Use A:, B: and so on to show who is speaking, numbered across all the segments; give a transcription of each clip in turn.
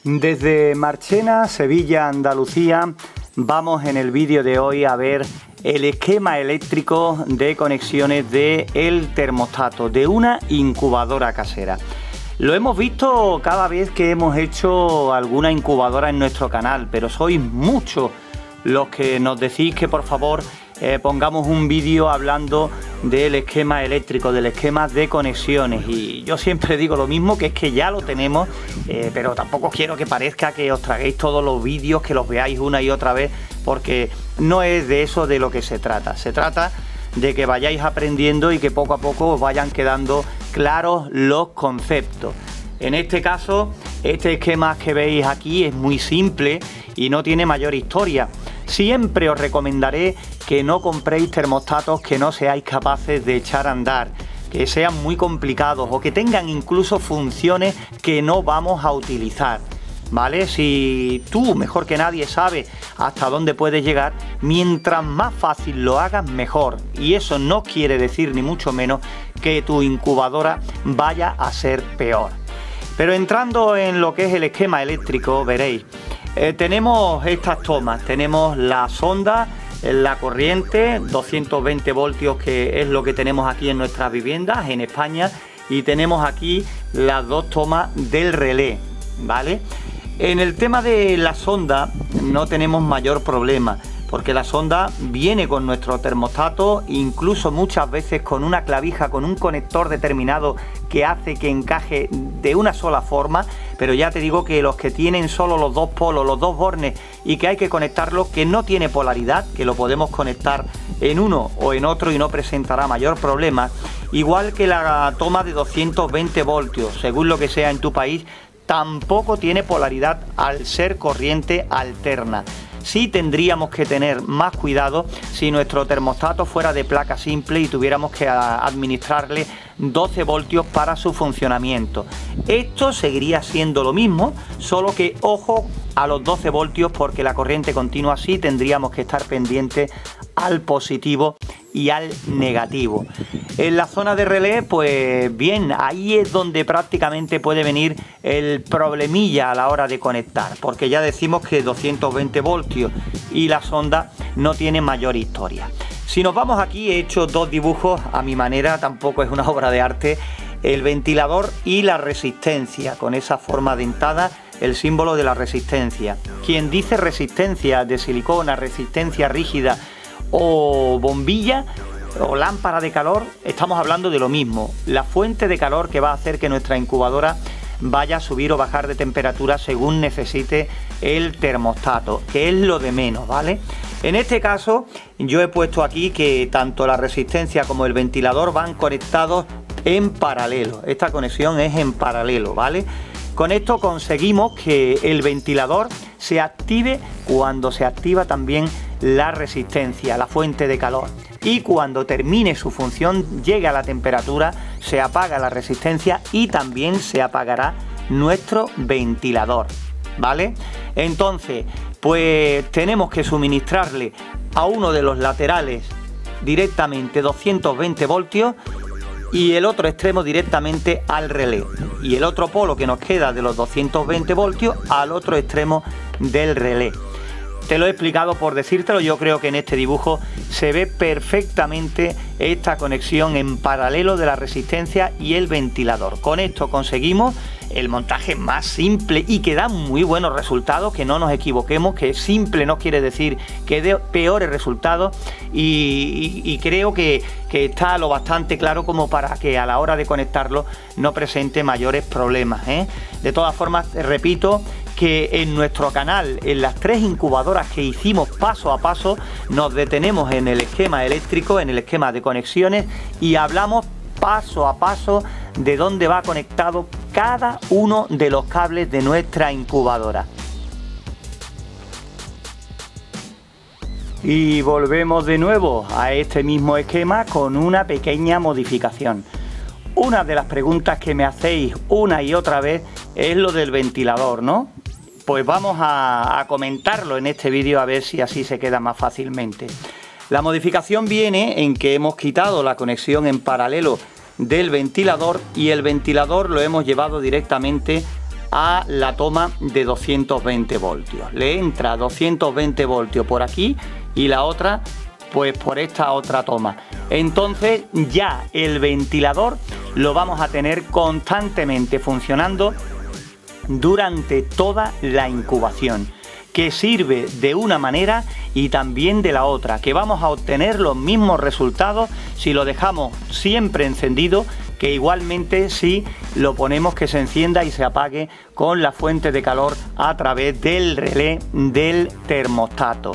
A: Desde Marchena, Sevilla, Andalucía, vamos en el vídeo de hoy a ver el esquema eléctrico de conexiones del termostato de una incubadora casera. Lo hemos visto cada vez que hemos hecho alguna incubadora en nuestro canal, pero sois muchos los que nos decís que por favor pongamos un vídeo hablando del esquema eléctrico, del esquema de conexiones, y yo siempre digo lo mismo, que es que ya lo tenemos, pero tampoco quiero que parezca que os traguéis todos los vídeos, que los veáis una y otra vez, porque no es de eso de lo que se trata. Se trata de que vayáis aprendiendo y que poco a poco os vayan quedando claros los conceptos. En este caso, este esquema que veis aquí es muy simple y no tiene mayor historia. Siempre os recomendaré que no compréis termostatos que no seáis capaces de echar a andar, que sean muy complicados o que tengan incluso funciones que no vamos a utilizar, ¿vale? Si tú, mejor que nadie, sabes hasta dónde puedes llegar, mientras más fácil lo hagas, mejor. Y eso no quiere decir ni mucho menos que tu incubadora vaya a ser peor. Pero entrando en lo que es el esquema eléctrico, veréis, tenemos estas tomas, tenemos la sonda, la corriente, 220 voltios, que es lo que tenemos aquí en nuestras viviendas en España, y tenemos aquí las dos tomas del relé, ¿vale? En el tema de la sonda no tenemos mayor problema, porque la sonda viene con nuestro termostato, incluso muchas veces con una clavija, con un conector determinado que hace que encaje de una sola forma, pero ya te digo que los que tienen solo los dos polos, los dos bornes, y que hay que conectarlos, que no tiene polaridad, que lo podemos conectar en uno o en otro y no presentará mayor problema, igual que la toma de 220 voltios, según lo que sea en tu país, tampoco tiene polaridad al ser corriente alterna. Sí tendríamos que tener más cuidado si nuestro termostato fuera de placa simple y tuviéramos que administrarle 12 voltios para su funcionamiento. Esto seguiría siendo lo mismo, solo que ojo a los 12 voltios, porque la corriente continua sí tendríamos que estar pendientes al positivo y al negativo. En la zona de relé, pues bien, ahí es donde prácticamente puede venir el problemilla a la hora de conectar, porque ya decimos que 220 voltios y la sonda no tiene mayor historia. Si nos vamos aquí, he hecho dos dibujos a mi manera, tampoco es una obra de arte, el ventilador y la resistencia, con esa forma dentada, el símbolo de la resistencia. Quien dice resistencia de silicona, resistencia rígida o bombilla o lámpara de calor, estamos hablando de lo mismo, la fuente de calor que va a hacer que nuestra incubadora vaya a subir o bajar de temperatura según necesite el termostato, que es lo de menos, ¿vale? En este caso yo he puesto aquí que tanto la resistencia como el ventilador van conectados en paralelo. Esta conexión es en paralelo, ¿vale? Con esto conseguimos que el ventilador se active cuando se activa también la resistencia, la fuente de calor, y cuando termine su función, llegue a la temperatura, se apaga la resistencia y también se apagará nuestro ventilador, ¿vale? Entonces, pues tenemos que suministrarle a uno de los laterales directamente 220 voltios y el otro extremo directamente al relé, y el otro polo que nos queda de los 220 voltios al otro extremo del relé. Te lo he explicado por decírtelo, yo creo que en este dibujo se ve perfectamente esta conexión en paralelo de la resistencia y el ventilador. Con esto conseguimos el montaje más simple y que da muy buenos resultados, que no nos equivoquemos, que simple no quiere decir que dé peores resultados, y creo que está lo bastante claro como para que a la hora de conectarlo no presente mayores problemas, ¿eh? De todas formas, repito que en nuestro canal, en las 3 incubadoras que hicimos paso a paso, nos detenemos en el esquema eléctrico, en el esquema de conexiones, y hablamos paso a paso de dónde va conectado cada uno de los cables de nuestra incubadora. Y volvemos de nuevo a este mismo esquema con una pequeña modificación. Una de las preguntas que me hacéis una y otra vez es lo del ventilador, ¿no? Pues vamos a comentarlo en este vídeo, a ver si así se queda más fácilmente. La modificación viene en que hemos quitado la conexión en paralelo del ventilador y el ventilador lo hemos llevado directamente a la toma de 220 voltios. Le entra 220 voltios por aquí y la otra pues por esta otra toma. Entonces ya el ventilador lo vamos a tener constantemente funcionando durante toda la incubación, que sirve de una manera y también de la otra, que vamos a obtener los mismos resultados si lo dejamos siempre encendido, que igualmente si lo ponemos que se encienda y se apague con la fuente de calor a través del relé del termostato.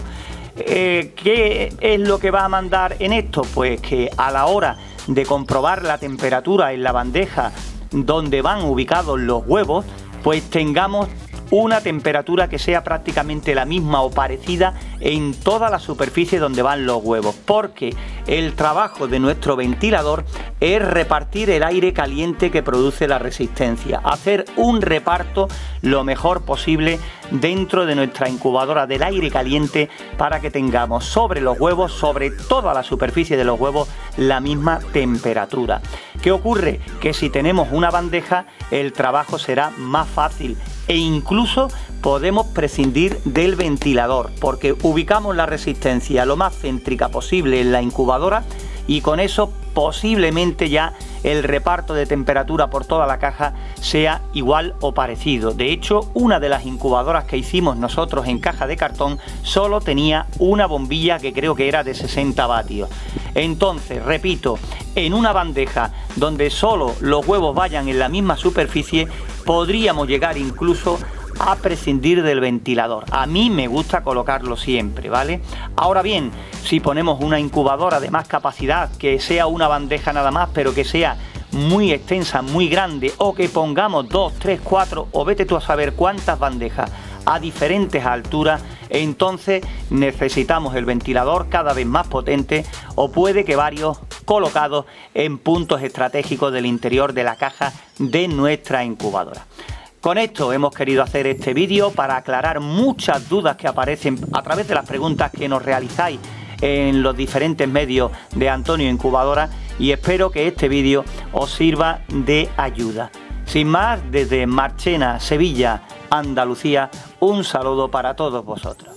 A: ¿Qué es lo que va a mandar en esto? Pues que a la hora de comprobar la temperatura en la bandeja donde van ubicados los huevos, pues tengamos una temperatura que sea prácticamente la misma o parecida en toda la superficie donde van los huevos, porque el trabajo de nuestro ventilador es repartir el aire caliente que produce la resistencia, hacer un reparto lo mejor posible dentro de nuestra incubadora del aire caliente para que tengamos sobre los huevos, sobre toda la superficie de los huevos, la misma temperatura. ¿Qué ocurre? Que si tenemos una bandeja, el trabajo será más fácil e incluso podemos prescindir del ventilador, porque ubicamos la resistencia lo más céntrica posible en la incubadora y con eso posiblemente ya el reparto de temperatura por toda la caja sea igual o parecido. De hecho, una de las incubadoras que hicimos nosotros en caja de cartón solo tenía una bombilla que creo que era de 60 vatios. Entonces, repito, en una bandeja donde solo los huevos vayan en la misma superficie, podríamos llegar incluso a prescindir del ventilador. A mí me gusta colocarlo siempre, ¿vale? Ahora bien, si ponemos una incubadora de más capacidad, que sea una bandeja nada más, pero que sea muy extensa, muy grande, o que pongamos 2, 3, 4 o vete tú a saber cuántas bandejas a diferentes alturas, entonces necesitamos el ventilador cada vez más potente, o puede que varios colocados en puntos estratégicos del interior de la caja de nuestra incubadora. Con esto hemos querido hacer este vídeo para aclarar muchas dudas que aparecen a través de las preguntas que nos realizáis en los diferentes medios de Antonio Incubadora, y espero que este vídeo os sirva de ayuda. Sin más, desde Marchena, Sevilla, Andalucía, un saludo para todos vosotros.